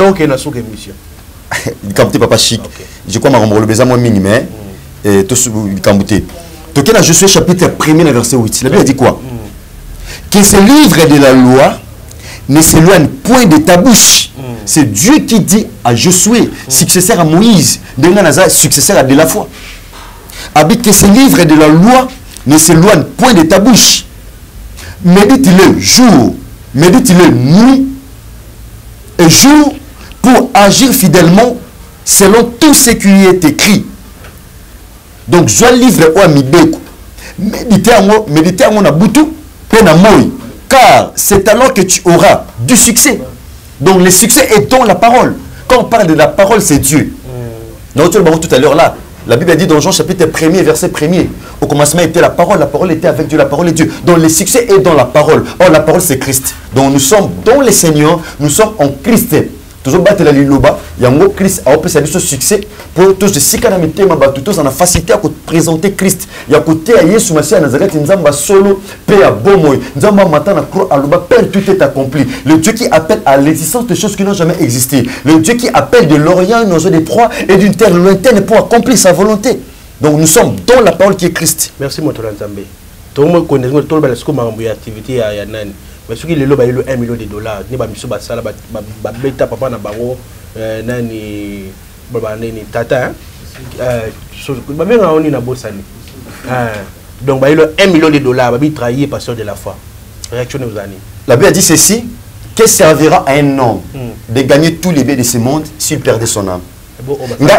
Comme Papa Chic, je crois que je besoin moins minime et tout ce Kambuté. Donc là, je suis chapitre premier verset huit. La Bible dit quoi? Que ce livre de la loi ne s'éloigne point de ta bouche. Mm. C'est Dieu qui dit à Josué, mm. successeur à Moïse, successeur à de la foi. Habite que ce livre de la loi ne s'éloigne point de ta bouche. Médite-le jour, médite-le nuit et jour pour agir fidèlement selon tout ce qui est écrit. Donc, je livre au Amibeko. Méditez en méditez en Nabutu, Penamoy. Car c'est alors que tu auras du succès. Donc, le succès est dans la parole. Quand on parle de la parole, c'est Dieu. Mm. Nous, tout à l'heure là, la Bible a dit dans Jean chapitre premier, verset premier. Au commencement était la parole, la parole était avec Dieu, la parole est Dieu. Donc, le succès est dans la parole. Or, la parole, c'est Christ. Donc, nous sommes dans le Seigneur, nous sommes en Christ. Toujours battre la liloba, il y a un mot Christ a opéré ce succès pour tous les sikanamité ma batu tous en a facilité à présenter Christ. Il y a côté à Yesu Messie à Nazareth nzamba solo paix à bomoy nzamba matin na croix aluba père tout est accompli. Le Dieu qui appelle à l'existence de choses qui n'ont jamais existé. Le Dieu qui appelle de l'Orient une oiseau des proies et d'une terre lointaine pour accomplir sa volonté. Donc nous sommes dans la parole qui est Christ. Merci mon Nzambe. Tout le monde connaît tout le monde activité à Yann. Mais ce qui est le un million de dollars, ni ba miso ba sala ba ba beta papa na bango nani baba nani tata euh ba menga oni na bosani. Donc ba le un million de dollars ba bi trahir pasteur de la foi. Réaction aux années. La Bible dit ceci, que servira à un homme mm. de gagner tous les biens de ce monde s'il perdait son âme. Moi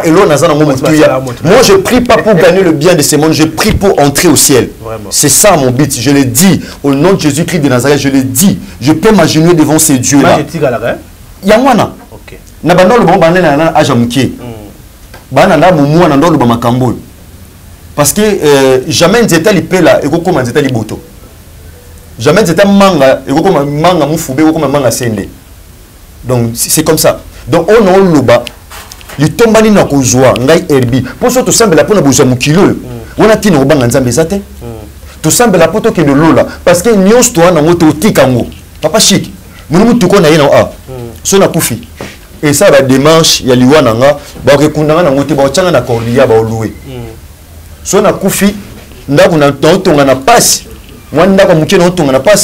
je prie pas pour gagner le bien de ce monde, je prie pour entrer au ciel. C'est ça mon but, je le dis au nom de Jésus-Christ de Nazareth, je le dis, je peux m'agenouiller devant ces dieux là. Il y a moi na. Na bando le bon bandé na na ajamki. Bana na mumu na ndo le makambo. Parce que jamais nzeta li pela eko koma nzeta li boto. Jamais nzeta manga eko koma manga mufube eko koma manga sende. Donc c'est comme ça. Donc on on loba li tombani na kozwa ngai erbi pour so to sambela pona bozwa mukilo wana tina obanga nzambe zate to sambela poto ke de lola parce que nyos to na ngoto tikango papa chic munu mutu ko na yena a so na kufi et ça va démarche ya liwana nga ba rekundanga na ngoto ba changa na kordia ba oluwe so na kufi ndako na tonga na passe mwana ndako mukino tonga na passe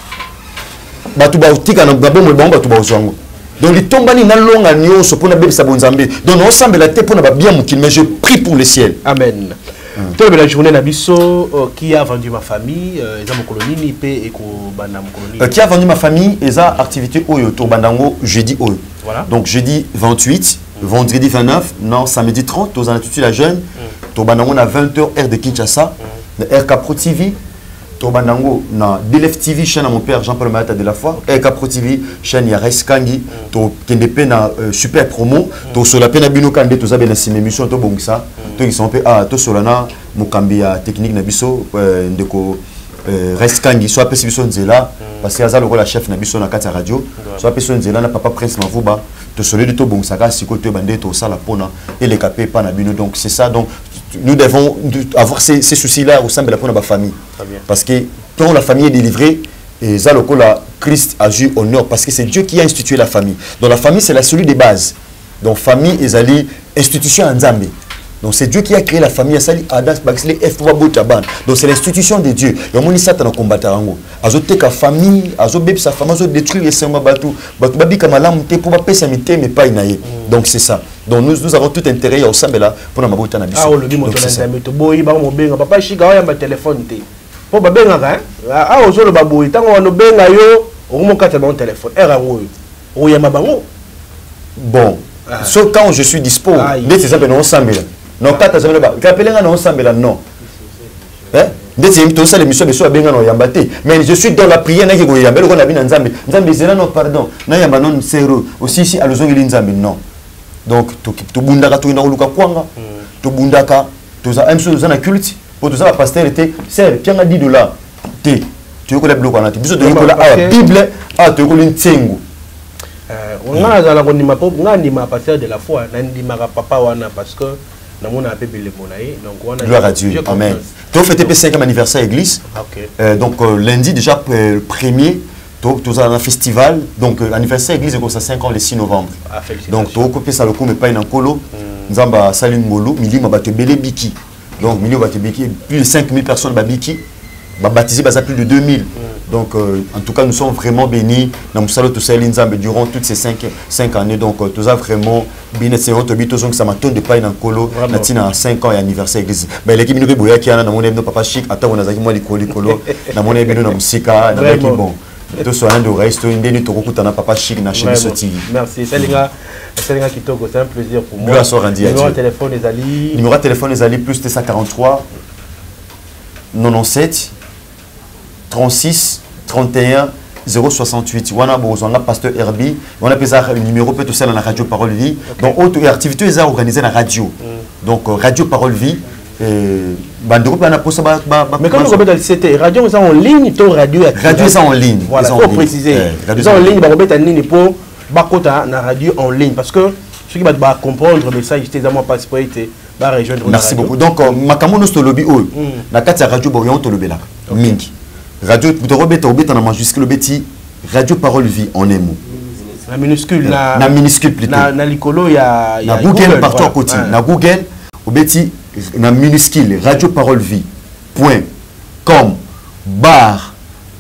batu ba utika na babomwe ba batu ba uzwango. Donc les tombani na longa nyonso pour na bebisa bonzambe. Donc on semble la tête pour na bien mukil mais je prie pour le ciel. Amen. Toute la journée na biso qui a vendu ma famille, eza mokolonie ni pe eko banda mokolonie. Qui a vendu ma famille, eza activité oyo to bandango jeudi oyo. Voilà. Donc jeudi vingt-huit, vendredi vingt-neuf, non samedi trente, to zanatuti la jeune, to bandango na vingt heures heure de Kinshasa, na R K Pro T V. Bandango na D L F T V chaîne à mon père Jean-Paul Mayata de la foi R K Pro T V chaîne ya Res Kangi to kendepe na super promo to sola pe na bino kande to zabe na sim émission to bongisa to qui sont pe ah to solana mokambi ya technique na biso ndeko Res Kangi soit pe biso nzela parce que azalo la chef na biso na kata radio soit pe so nzela na papa Prince Mavuba to solide to bongisa ka siko to bande to sala pona et les capé pas na bino donc c'est ça donc nous devons avoir ces, ces soucis-là au sein de la famille. Parce que quand la famille est délivrée, et la Christ a eu honneur parce que c'est Dieu qui a institué la famille. Donc la famille, c'est la cellule de base. Donc famille est l'institution en Zambie. Donc c'est Dieu qui a créé la famille. Donc c'est l'institution de Dieu. Et on Satan combattre azote ka famille, azobeb sa famille, azo détruire les sema batu, batu babi kamalam te pour pas pesa mite mais pas inaye. Donc c'est ça. Donc nous nous avons tout intérêt au sambela pour na mabota na biso. Ah le bimo to na to boyi ba mo benga papa shika wa ya téléphone te. Po ba benga ka ah ozo le baboyi tango wana benga yo o mo kata ba téléphone. Era ngoyo. O ya mabango. Bon. Sauf quand je suis dispo, dès ces appels on sambela. Non kata sambela ba. Kapelenga na on sambela non. Hein? Mais je suis dans la prière, non, pardon. Aussi, ici, à non. Donc, tu bundaka, tu n'as pas tu bundaka, tu as un seul culte, pour tout ça, la pasteur était, c'est, tu as dix dollars. Tu as un bloc, tu as la Bible, tu as une tsengo. On a un pasteur de la foi, papa, parce que. Gloire à Dieu. Amen. Tu as fêté le cinquième anniversaire à l'église. Okay. Euh, donc euh, lundi déjà euh, premier, tu as un festival. Donc euh, l'anniversaire à l'église est cinq ans le six novembre. Ah, donc tu as coupé ça le coup mais pas une colo. Nous avons salué Molo, Mili m'a battu belé biki. Donc Mili m'a battu biki, plus de cinq mille personnes m'a biki. M'a baptisé plus de deux mille. Donc, euh, en tout cas, nous sommes vraiment bénis. Nous sommes durant toutes ces cinq, cinq années. Donc, euh, tout ça vraiment bien. C'est notre but, ça m'a tourné de paille dans le colo. Nous avons cinq ans et anniversaire église. Mais l'équipe nous a dit que papa chic, attends, on a dit moi les colo, colo. Nous avons dit que nous avons dit bon. Tout ce qui est reste, nous avons dit que papa chic na chez T V. Merci. C'est un kitoko, c'est un plaisir pour moi. Numéro de téléphone des alliés. Numéro de téléphone des alliés plus deux cent quarante-trois quatre-vingt-dix-sept trente-six trente et un zéro soixante-huit. On a besoin pasteur Herbie. On a besoin un numéro peut tout ça dans la radio Parole Vie. Donc autre activité est organisée dans la radio. Donc radio Parole Vie. Mais quand nous avons c'était radio est en ligne, ton radio radio est en ligne. Voilà, il faut préciser. Radio en ligne, on va en ligne pour bakota na radio en ligne parce que ceux qui vont comprendre le message, c'est vraiment participer va rejoindre. Merci beaucoup. Donc makamono sto lobby o na kati radio boyon to lobela. Mingi. Radio Robert Robert en majuscule beti Radio Parole Vie en un mot. La minuscule na na minuscule plutôt. Na na likolo ya ya Google partout à côté. Na Google obeti na minuscule Radio Parole Vie point com bar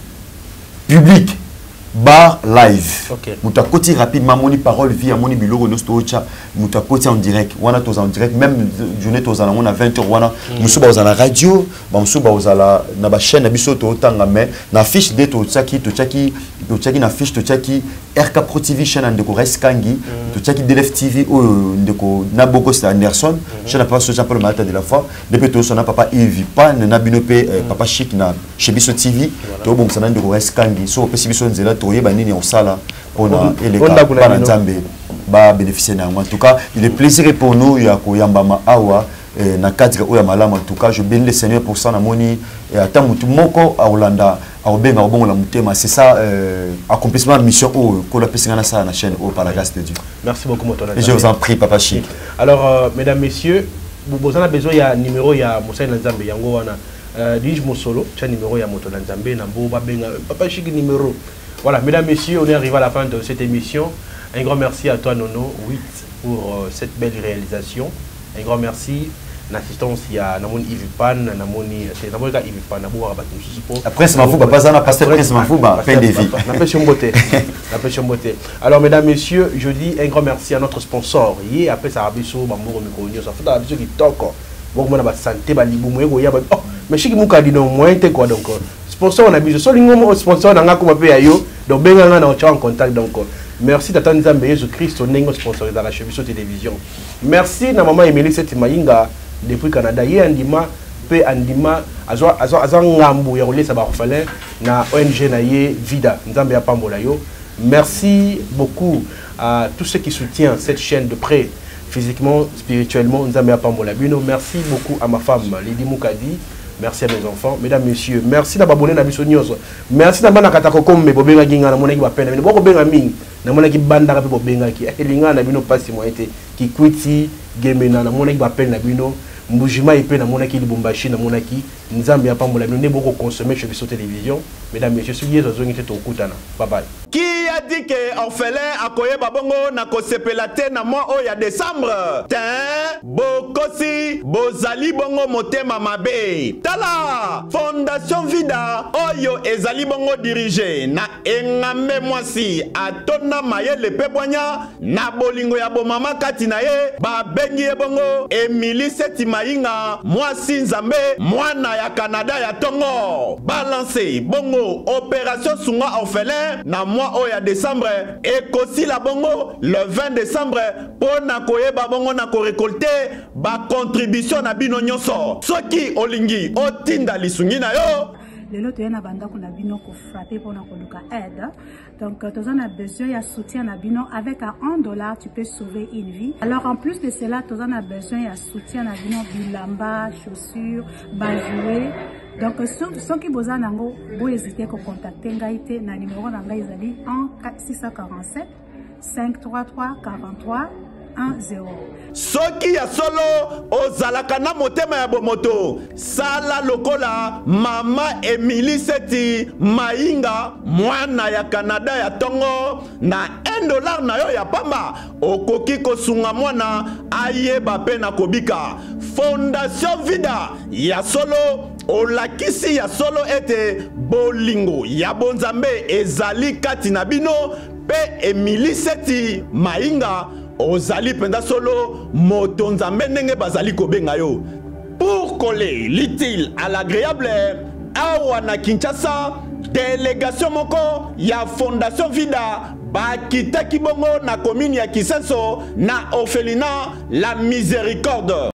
public bar live. Okay. Mutakoti rapidement moni Parole Vie à moni biloko no stocha mutakoti en direct. Wana tos en direct même journée tos en on a vingt heures wana musuba aux la radio, ba musuba aux la na ba chaîne biso to tanga mais na fiche de to tsaki to tsaki to tsaki na fiche to tsaki R K Pro T V chaîne ndeko Reskangi to tsaki D L F T V o ndeko na boko c'est Anderson chaîne pas so Jean-Paul Malata de la fois depuis to so na papa Yves Pan na binope papa chic na chez biso T V to bon ça na ndeko Reskangi so pesi biso nzela to yeba nini on sala on et les gars para nzambe ba bénéficier na en tout cas il est plaisir pour nous ya ko yambama awa na cadre o ya malama en tout cas je bénis le Seigneur pour ça na moni et attends mutu moko a Holanda a obenga obongo la mutema c'est ça accomplissement de mission o ko la pesinga na ça na chaîne o par la grâce de Dieu. Merci beaucoup Motola. Je vous en prie papa chic. Alors euh, mesdames messieurs vous avez besoin il y a numéro il y a Moussa Nzambe yango wana euh Dij Mosolo tu numéro ya Motola Nzambe na bo ba benga papa chic numéro. Voilà mesdames messieurs on est arrivé à la fin de cette émission. Un grand merci à toi Nono huit pour euh, cette belle réalisation. Un grand merci. L'assistance, il y a Namoni Ivipan, Namoni, c'est Namoni Ivipan, Nabou Rabat. Après, c'est ma fou, pas ça, pasteur Prince Mafou, peine de vie. La pêche en beauté. La pêche en beauté. Alors, mesdames, messieurs, je dis un grand merci à notre sponsor. Hier, après, ça a biso, Bambour, Mikonio, ça fait un biso qui toque. Bon, on a la santé, Balibou, Moya, oh, mais je suis qui m'a dit non, moins, t'es quoi donc. Sponsor, on a biso. Solingo, sponsor, on a comme un peu ayo. Donc, ben, on a en contact donc. Merci Tata Nzambe Jésus-Christ, on est sponsorisé à la Cheviso Télévision. Merci na maman Emily Setimainga depuis Canada. Hier Andima, pe Andima, azwa azwa azwa ngambu ya olesa ba orphelin na O N G na ye Vida Nzambe ya pambola yo. Merci beaucoup à tous ceux qui soutiennent cette chaîne de près, physiquement, spirituellement Nzambe ya pambola bino. Merci beaucoup à ma femme Lady Moukadi. Merci à mes enfants, mesdames, messieurs. Merci d'abonner à Bissonioso. Merci d'abonner à Katakokom, mais Bobenga Ginga, na monaki ba pena. Mais boko benga ming, na monaki banda rapi Bobenga ki. Elinga na bino pasi mo été ki kwiti gemena na monaki ba pena bino. Mbujima ipe na monaki Lubumbashi na monaki Nzambe ya pambola bino ne boko consommer chez Bisso Télévision. Mesdames, messieurs, celui qui zongi te okutana. Bye bye. Qui a dit que orphelin akoye babongo na kosepela te na mois o ya décembre? Tin bokosi bozali bongo motema mabe. Tala Fondation Vida oyo ezali bongo dirigé na engame mwasi atona mayele pebwanya na bolingo ya bomama kati na ye ba bengi e bongo Emily Setimainga mwasi Nzambe mwana ya Canada ya Tongo balance bongo opération sunga orphelin na mois o ya décembre et kosi la bongo le vingt décembre pour na koyeba bongo na ko récolter ba contribution na bino nyonso soki olingi otinda lisungi na yo lelo toyena banda kuna bino ko frapper pour na koluka aide donc tu as besoin ya soutien na bino avec un dollar tu peux sauver une vie. Alors en plus de cela tu as besoin ya soutien na bino bilamba chaussures bajouer. Donc ceux qui besoin nango bo hésiter ko contacter ngai te na numéro na ngai ezali un six cent quarante-sept cinq cent trente-trois quarante-trois un zéro. Soki ya solo ozalaka na motema ya bomoto sala lokola mama Emily Seti Mainga mwana ya Canada ya Tongo na un dollar na yo ya pamba okoki kosunga mwana ayeba pe na kobika. Fondation Vida ya solo olakisi ya solo ete bolingo ya bonzambe ezali kati na bino pe Emily Seti Mainga ozali penda solo moto nzambe ndenge bazali kobenga yo. Pour coller l'utile à l'agréable, awa na Kinshasa, délégation moko ya Fondation Vida bakitaki bongo na commune ya Kisenso na orphelinat La Miséricorde.